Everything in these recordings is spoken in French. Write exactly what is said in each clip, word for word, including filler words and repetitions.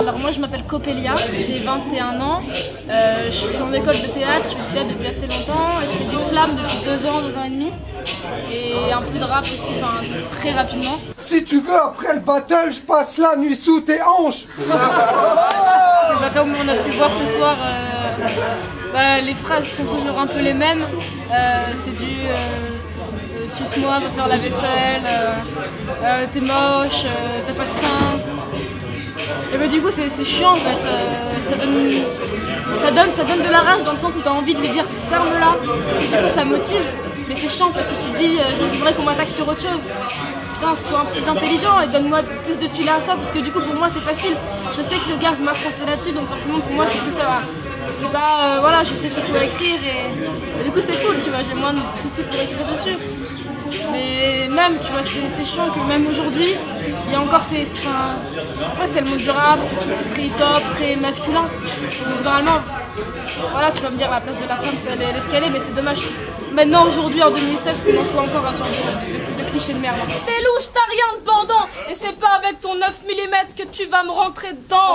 Alors moi je m'appelle Coppelia, j'ai vingt et un ans, euh, je suis en école de théâtre, je fais du théâtre depuis assez longtemps, et je fais du slam depuis deux ans, deux ans et demi, et un peu de rap aussi, enfin très rapidement. Si tu veux, après le battle, je passe la nuit sous tes hanches. Bah, comme on a pu voir ce soir, euh, bah, les phrases sont toujours un peu les mêmes, euh, c'est du euh, euh, suce-moi, va faire la vaisselle, euh, euh, t'es moche, euh, t'as pas de sein. Et bah, du coup c'est chiant en fait, euh, ça, donne, ça, donne, ça donne de la rage dans le sens où tu as envie de lui dire ferme-la, parce que du coup ça motive, mais c'est chiant parce que tu te dis euh, je voudrais qu'on m'attaque sur autre chose. Putain, sois un peu plus intelligent et donne-moi plus de fil à toi, parce que du coup pour moi c'est facile, je sais que le gars m'affronter là-dessus, donc forcément pour moi c'est plus ça. C'est pas, euh, voilà, je sais sur quoi écrire et, et du coup c'est cool, tu vois, j'ai moins de soucis pour écrire dessus. Mais même, tu vois, c'est chiant que même aujourd'hui, il y a encore ces... Enfin, après c'est le monde du rap, c'est très hip-hop, très masculin. Donc normalement, voilà, tu vas me dire la place de la femme, c'est elle est ce qu'elle est, mais c'est dommage. Maintenant, aujourd'hui, en deux mille seize, qu'on en soit encore à ce genre de, de, de clichés de merde. T'es louche, t'as rien de pendant, et c'est pas avec ton neuf millimètres que tu vas me rentrer dedans.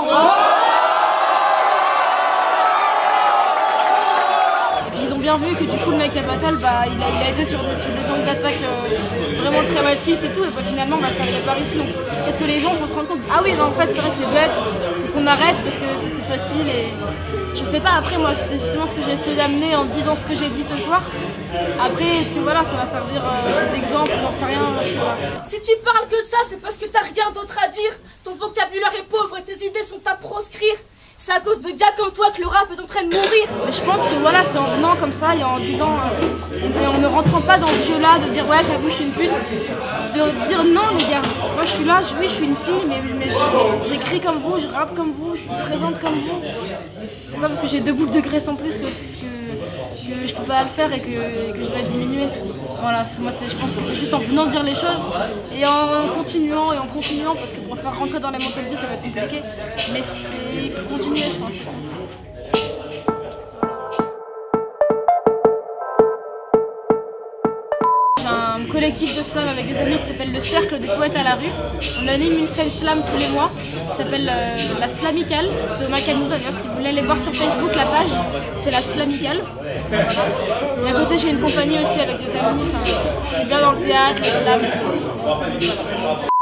Ils ont bien vu que du coup le mec à battle, bah, il, a, il a été sur des, sur des angles d'attaque euh, vraiment très machistes et tout, et bah, finalement bah, ça n'avait pas réussi. Donc peut-être que les gens vont se rendre compte, ah oui, bah, en fait c'est vrai que c'est bête, faut qu'on arrête parce que c'est facile. Et je sais pas, après moi c'est justement ce que j'ai essayé d'amener en disant ce que j'ai dit ce soir. Après, est-ce que voilà, ça va servir euh, d'exemple, j'en sais rien, je sais pas. Si tu parles que de ça, c'est parce que t'as rien d'autre à dire. Ton vocabulaire est pauvre et tes idées sont à proscrire. C'est à cause de gars comme toi que le rap est en train de mourir. Mais je pense que voilà, c'est en venant comme ça et en disant, euh, et en ne rentrant pas dans ce jeu-là, de dire ouais j'avoue je suis une pute, de dire non les gars, moi je suis là, je, oui je suis une fille, mais, mais j'écris comme vous, je rappe comme vous, je suis présente comme vous. C'est pas parce que j'ai deux boucles de graisse en plus que, que, que je peux pas le faire et que, que je dois être diminuée. Voilà, moi je pense que c'est juste en venant dire les choses et en continuant et en continuant, parce que pour faire rentrer dans la mentalité ça va être compliqué, mais il faut continuer je pense. J'ai un collectif de slam avec des amis qui s'appelle le Cercle des Poètes à la rue. On anime une scène slam tous les mois, ça s'appelle euh, la Slamicale, c'est au Macadou d'ailleurs, si vous voulez aller voir sur Facebook la page, c'est la Slamicale. Voilà. Et à côté j'ai une compagnie aussi avec des amis, enfin, je suis bien dans le théâtre, le slam, tout ça. Voilà.